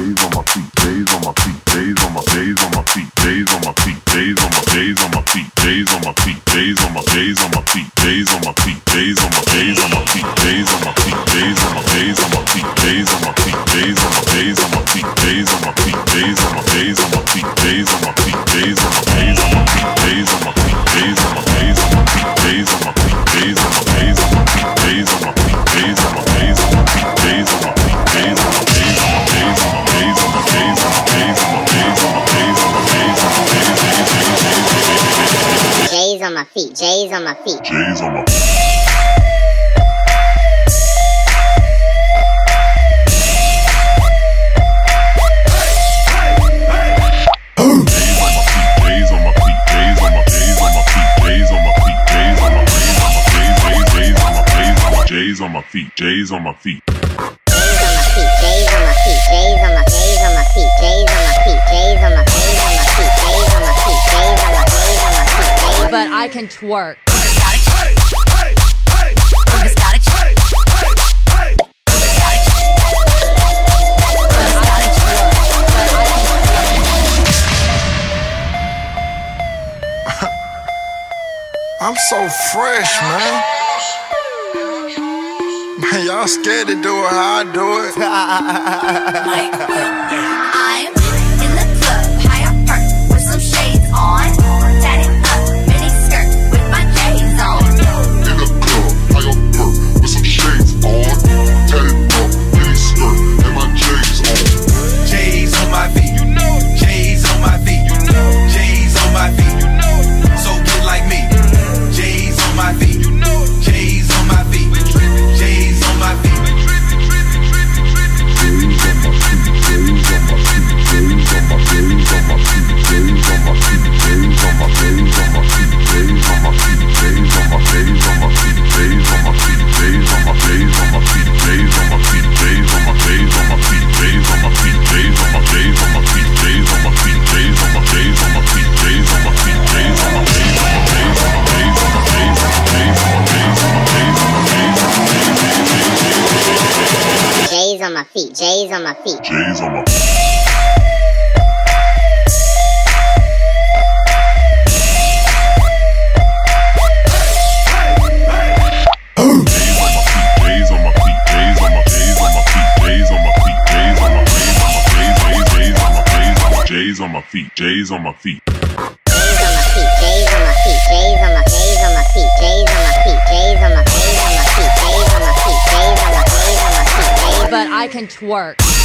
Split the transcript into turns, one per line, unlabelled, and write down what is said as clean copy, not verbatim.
J's on my feet.
J's on my feet. J's on my feet. J's on my feet.
But I can twerk.
I'm so fresh, man. Man, y'all scared to do it how I do it.
I'm in the club, high up perk, with some shades on. Tatted up, mini skirt, with my J's on.
In the club, high up perk, with some shades on. Tatted up, mini skirt, and my J's on.
J's on my feet, you know. J's on my feet, you know. J's on my feet, you know. So get like me. J's on my feet, you know. J's on my feet. J's on my feet.
J's on my feet. J's on my feet.
J's on my feet. J's on my feet. J's on my feet.
But I can twerk.